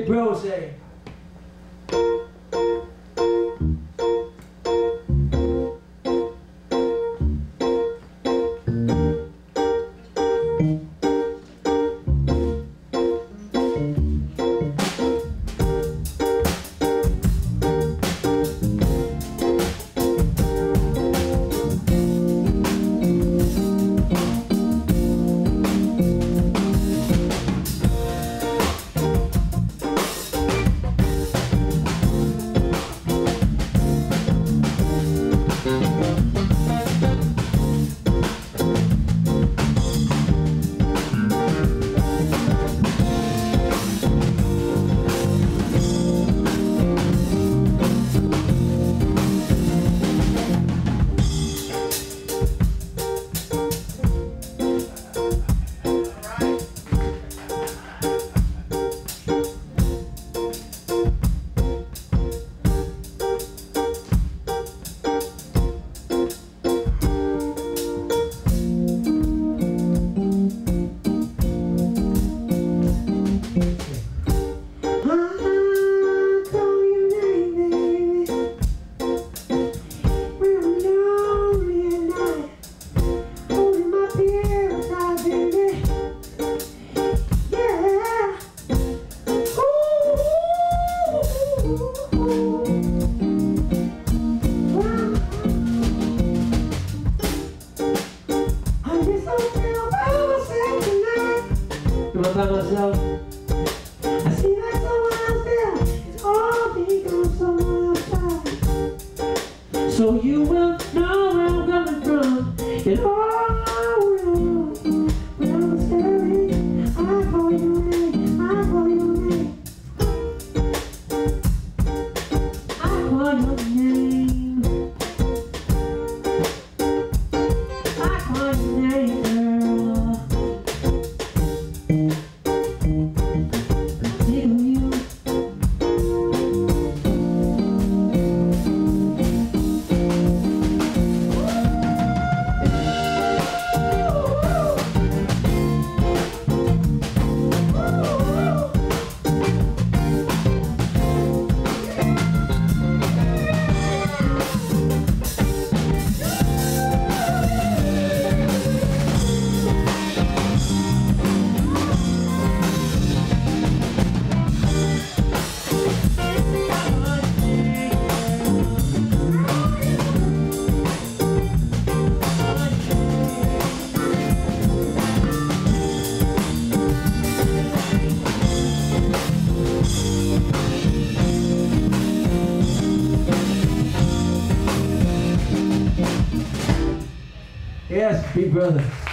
bro say? By myself, I see that someone else there. It's all because someone else died. So you will know where I'm coming from. And all I will, when I'm staring, I call your name, I call your name, I call your name, I call your name, girl. Yes, big brother.